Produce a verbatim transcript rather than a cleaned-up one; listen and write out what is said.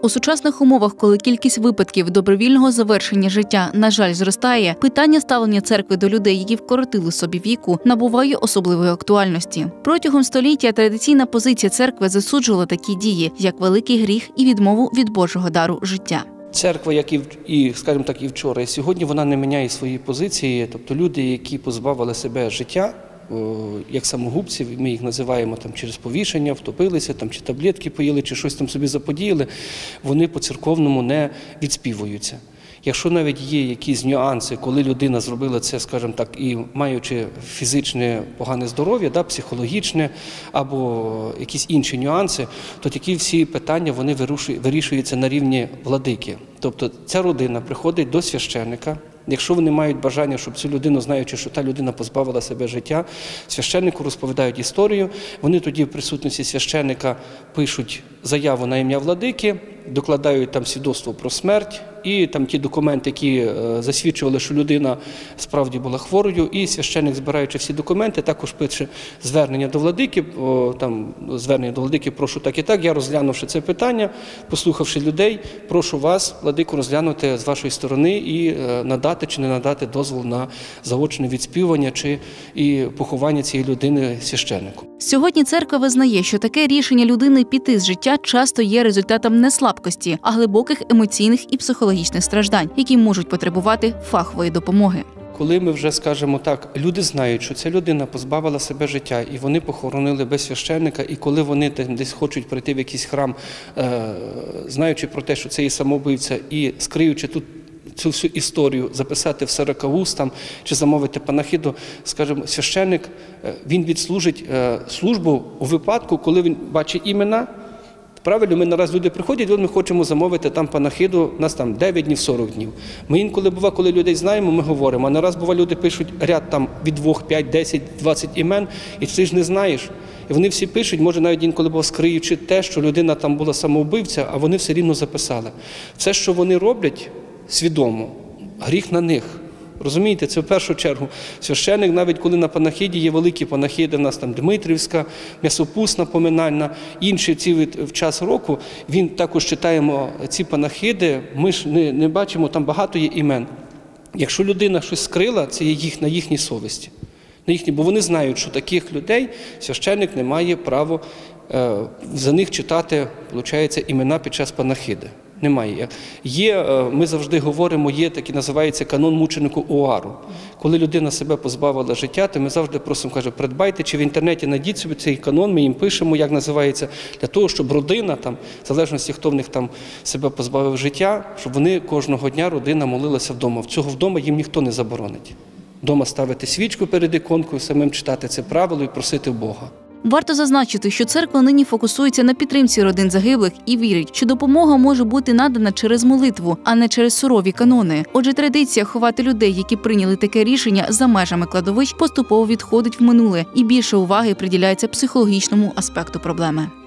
У сучасних умовах, коли кількість випадків добровільного завершення життя, на жаль, зростає, питання ставлення церкви до людей, які вкоротили собі віку, набуває особливої актуальності. Протягом століття традиційна позиція церкви засуджувала такі дії, як великий гріх і відмову від Божого дару життя. Церква, як і, і, скажімо так, і вчора, і сьогодні, вона не міняє свої позиції. Тобто люди, які позбавили себе життя, як самогубців, ми їх називаємо там через повішення, втопилися, там, чи таблетки поїли, чи щось там собі заподіяли, вони по-церковному не відспівуються. Якщо навіть є якісь нюанси, коли людина зробила це, скажімо так, і маючи фізичне погане здоров'я, да, психологічне або якісь інші нюанси, то такі всі питання вони вирішуються на рівні владики. Тобто ця родина приходить до священника. Якщо вони мають бажання, щоб цю людину, знаючи, що та людина позбавила себе життя, священнику розповідають історію, вони тоді в присутності священника пишуть заяву на ім'я владики, докладають там свідоцтво про смерть і там ті документи, які засвідчували, що людина справді була хворою, і священник, збираючи всі документи, також пише звернення до владики, там звернення до владики, прошу так і так, я розглянувши це питання, послухавши людей, прошу вас, владику, розглянути з вашої сторони і надати чи не надати дозвол на заочне відспівування чи і поховання цієї людини священнику. Сьогодні церква визнає, що таке рішення людини піти з життя часто є результатом не слабкості, а глибоких емоційних і психологічних страждань, які можуть потребувати фахової допомоги. Коли ми вже, скажімо так, люди знають, що ця людина позбавила себе життя, і вони похоронили без священника, і коли вони десь хочуть прийти в якийсь храм, знаючи про те, що це є самовбивця, і скриючи тут цю всю історію, записати в сорокавуст там, чи замовити панахиду, скажімо, священник, він відслужить службу у випадку, коли він бачить імена. Правильно, ми нараз люди приходять, от ми хочемо замовити там панахиду, у нас там дев'ять днів, сорок днів. Ми інколи буває, коли людей знаємо, ми говоримо, а нараз буває, люди пишуть ряд там від двох, п'ять, десять, двадцять імен, і ти ж не знаєш. І вони всі пишуть, може навіть інколи було скриючи те, що людина там була самовбивця, а вони все рівно записали. Все, що вони роблять свідомо, гріх на них. Розумієте, це в першу чергу. Священник, навіть коли на панахиді є великі панахиди, у нас там Дмитрівська, м'ясопусна поминальна, інші ці в час року, він також читаємо ці панахиди, ми ж не, не бачимо, там багато є імен. Якщо людина щось скрила, це є їх, на їхній совісті. На їхній, бо вони знають, що таких людей священник не має права е, за них читати, виходить, імена під час панахиди. Немає. Є, ми завжди говоримо, є такий, називається канон мученику Оару. Коли людина себе позбавила життя, то ми завжди просимо, каже, придбайте, чи в інтернеті знайдіть собі цей канон, ми їм пишемо, як називається, для того, щоб родина, там, в залежності, хто в них там себе позбавив життя, щоб вони кожного дня, родина молилася вдома. Цього вдома їм ніхто не заборонить. Вдома ставити свічку перед іконкою, самим читати це правило і просити Бога. Варто зазначити, що церква нині фокусується на підтримці родин загиблих і вірить, що допомога може бути надана через молитву, а не через сурові канони. Отже, традиція ховати людей, які прийняли таке рішення за межами кладовищ, поступово відходить в минуле і більше уваги приділяється психологічному аспекту проблеми.